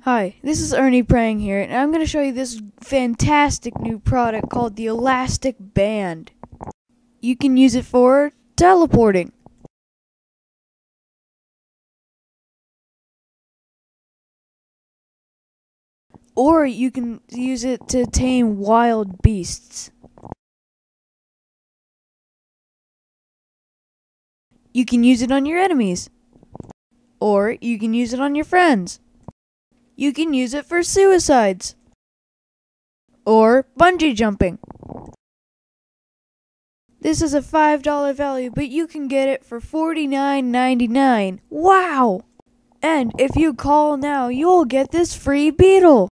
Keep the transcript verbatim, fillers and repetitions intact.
Hi, this is Ernie praying here, and I'm going to show you this fantastic new product called the Elastic Band. You can use it for teleporting. Or you can use it to tame wild beasts. You can use it on your enemies. Or you can use it on your friends. You can use it for suicides. Or bungee jumping. This is a five dollar value, but you can get it for forty-nine ninety-nine. Wow! And if you call now, you'll get this free beetle.